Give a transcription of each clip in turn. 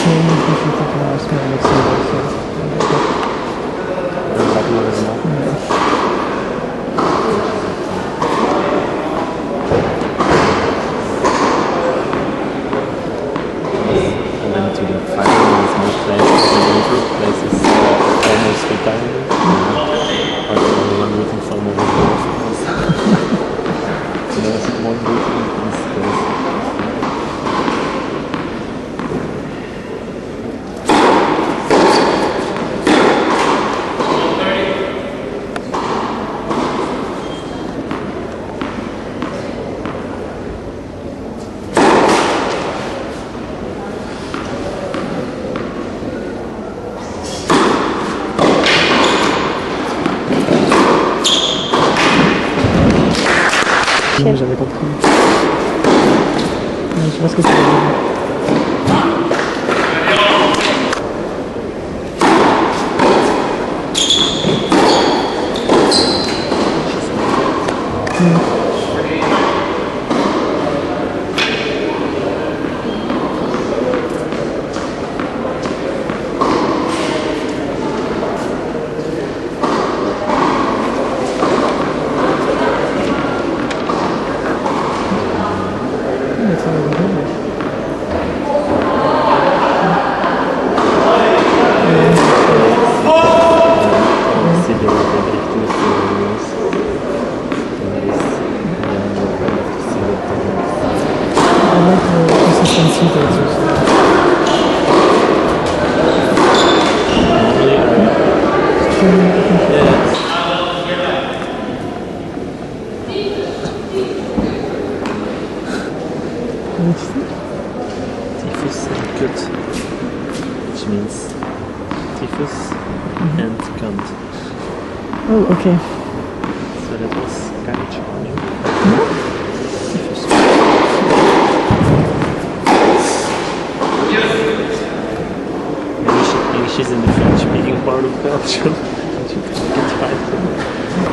musi tak na osmą Tak można. And then to the final is more places, and the group place is almost retirement. Or the only one rooting for more goals. There's one rooting in this place. J'avais compris. Je sais pas ce que ça veut dire. Typhus and Gut, which means typhus and cunt. Oh, okay. So that was kind of charming. Typhus. Maybe she's in the French-speaking part of Belgium. She can find her.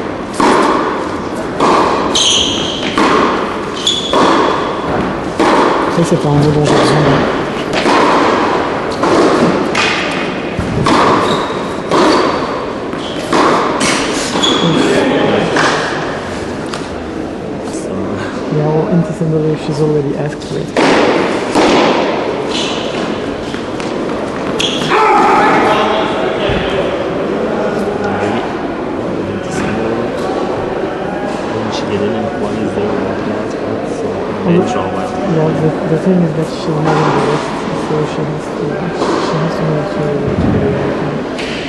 Ça, c'est pas un mot dont j'ai besoin. Yeah, well, anti-symbol, she's already asked for it. Yeah, the thing is that she's not in the list, so she has to move to the right one.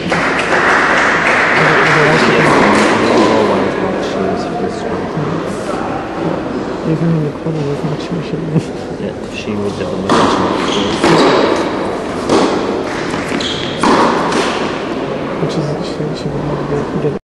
Even in the corner was not sure she would. Yeah, she would have a much more. Which is, she would not get